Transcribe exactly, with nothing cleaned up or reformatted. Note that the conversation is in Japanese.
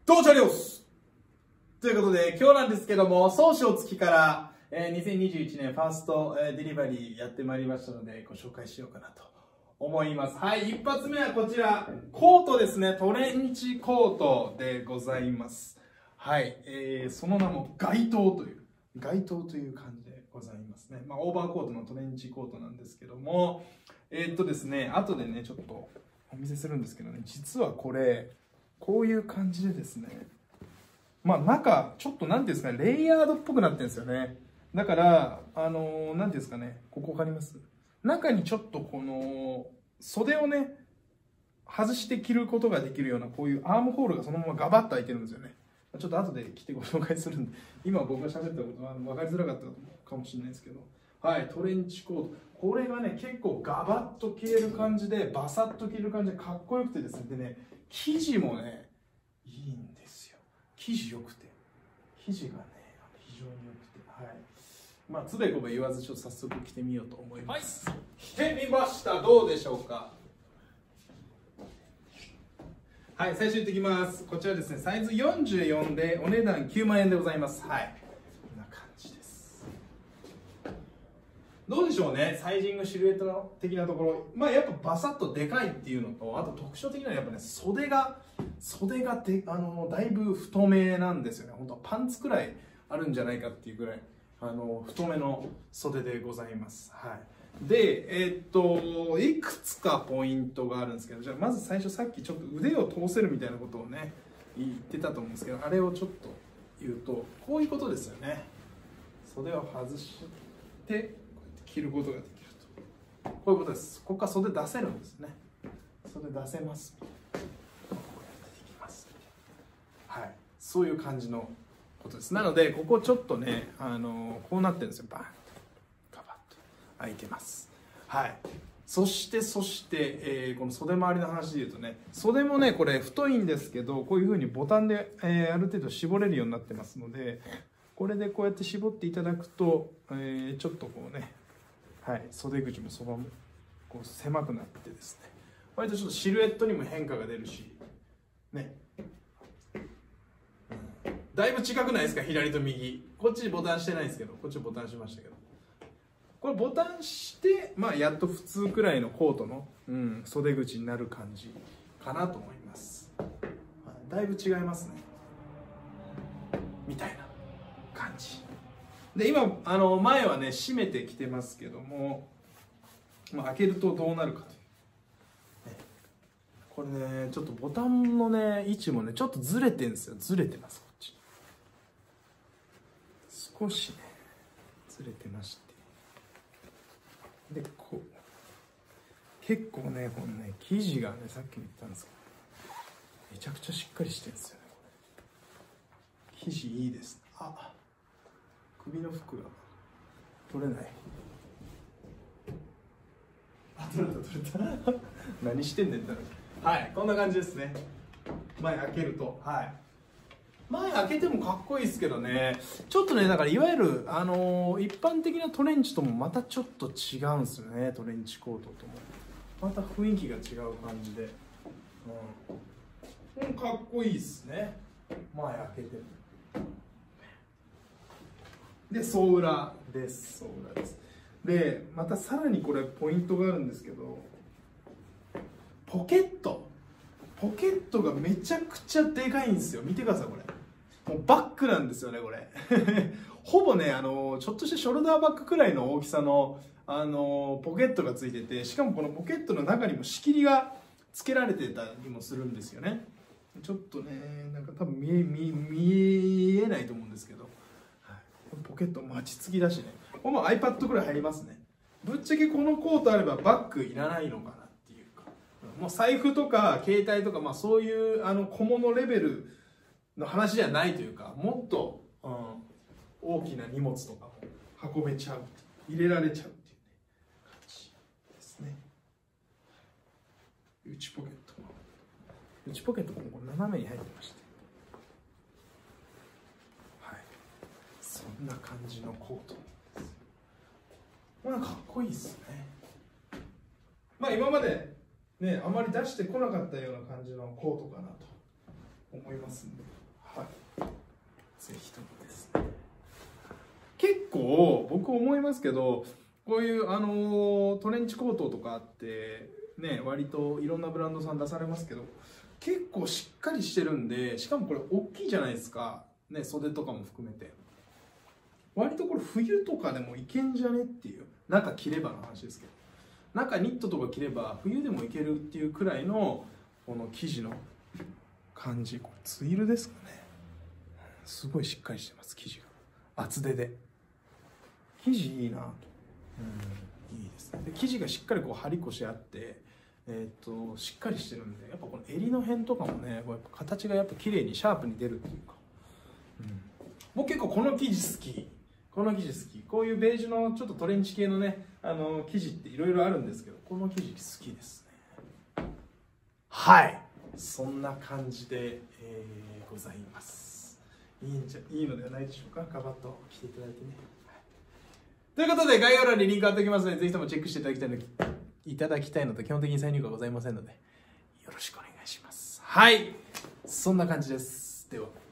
どうチャリオスということで、今日なんですけども、総称月から、えー、にせんにじゅういちねんファースト、えー、デリバリーやってまいりましたので、ご紹介しようかなと思います。はい、一発目はこちら、コートですね。トレンチコートでございます。はい、えー、その名も街灯という、街灯という感じでございますね。まあ、オーバーコートのトレンチコートなんですけども、えー、っとですね、後でね、ちょっとお見せするんですけどね、実はこれ、こういう感じでですね、まあ中、ちょっとなんていうんですかね、レイヤードっぽくなってるんですよね。だから、あのー、なんていうんですかね、ここわかります？中にちょっとこの、袖をね、外して着ることができるような、こういうアームホールがそのままガバッと開いてるんですよね。ちょっと後で着てご紹介するんで、今僕が喋ったことは分かりづらかったかもしれないですけど、はい、トレンチコート。これがね、結構ガバッと着れる感じで、バサッと着れる感じでかっこよくてですね、でね、生地もね、いいんですよ。生地良くて。生地がね、非常に良くて。はい。まあ、つべこべ言わず、ちょっと早速着てみようと思います。はい、着てみました。どうでしょうか。はい、最初に言ってきます。こちらですね、サイズよんじゅうよんでお値段きゅうまんえんでございます。はい。こんな感じです。どうでしょうね、サイジングシルエット的なところ。まあやっぱバサッとでかいっていうのと、あと特徴的なのはやっぱね、袖が、袖がであのだいぶ太めなんですよね。本当はパンツくらいあるんじゃないかっていうぐらい、あの太めの袖でございます。はい。で、えー、っと、いくつかポイントがあるんですけど、じゃあまず最初さっきちょっと腕を通せるみたいなことをね、言ってたと思うんですけど、あれをちょっと言うと、こういうことですよね。袖を外して、着ることができると。こういうことです。ここから袖出せるんですね。袖出せます。こうやってできます。はい。そういう感じのことです。なので、ここちょっとね、あのこうなってるんですよ。バーンと。ガバッと開いてます。はい。そして、そして、えー、この袖周りの話で言うとね、袖もね、これ太いんですけど、こういうふうにボタンで、えー、ある程度絞れるようになってますので、これでこうやって絞っていただくと、えー、ちょっとこうね、はい、袖口もそばもこう狭くなってですね、割とちょっとシルエットにも変化が出るしね、うん、だいぶ近くないですか、左と右。こっちボタンしてないですけど、こっちボタンしましたけど、これボタンしてまあやっと普通くらいのコートの、うん、袖口になる感じかなと思います。だいぶ違いますね、みたいな感じで、今あの前はね閉めてきてますけども、まあ、開けるとどうなるかという、ね、これねちょっとボタンのね位置もねちょっとずれてるんですよ。ずれてます。こっち少しねずれてまして、でこう結構ねこのね生地がねさっきも言ったんですけどめちゃくちゃしっかりしてるんですよね。これ生地いいです。あ、首の服が取れない。あ、取れた取れた何してんねんって。はい、こんな感じですね。前開けると、はい、前開けてもかっこいいですけどね、ちょっとねだからいわゆる、あのー、一般的なトレンチともまたちょっと違うんですよね。トレンチコートともまた雰囲気が違う感じで、うん、かっこいいですね。前開けてもで、総裏です。総裏です。で、またさらにこれポイントがあるんですけど、ポケット。ポケットがめちゃくちゃでかいんですよ。見てください、これ。もうバッグなんですよね、これ。ほぼね、あの、ちょっとしたショルダーバッグくらいの大きさの、あの、ポケットがついてて、しかもこのポケットの中にも仕切りが付けられてたりもするんですよね。ちょっとね、なんか多分見え、見、見えないと思うんですけど、ポケット待ちつきだしね、これも iPad くらい入りますね。ぶっちゃけこのコートあればバッグいらないのかなっていうか、もう財布とか携帯とか、まあ、そういうあの小物レベルの話じゃないというか、もっと、うん、大きな荷物とかも運べちゃう、入れられちゃうっていう、ね、感じですね。内ポケットも内ポケットもこれ斜めに入ってまして、そんな感じのコートです。これかっこいいですね。まあ今までねあまり出してこなかったような感じのコートかなと思思いますんで、はい、ぜひともですね。結構僕思いますけど、こういうあのトレンチコートとかあってね、割といろんなブランドさん出されますけど、結構しっかりしてるんで、しかもこれ大きいじゃないですかね、袖とかも含めて。割とこれ冬とかでもいけんじゃねっていう、中着ればの話ですけど、中ニットとか着れば冬でもいけるっていうくらいのこの生地の感じ。これツイルですかね。すごいしっかりしてます、生地が厚手で。生地いいなと、うん、いいですね。で生地がしっかりこう張りこしあって、えー、っとしっかりしてるんで、やっぱこの襟の辺とかもね、こうやっぱ形がやっぱ綺麗にシャープに出るっていうか、うん、僕結構この生地好き。この生地好き。こういうベージュのちょっとトレンチ系のね、あの生地っていろいろあるんですけど、この生地好きですね。はい、そんな感じで、えー、ございます。いいんじゃいいのではないでしょうか。ガバッと着ていただいてね。ということで概要欄にリンク貼っておきますので、ぜひともチェックしていただきたいのいただきたいのと、基本的に再入荷はございませんのでよろしくお願いします。はい、そんな感じです。では。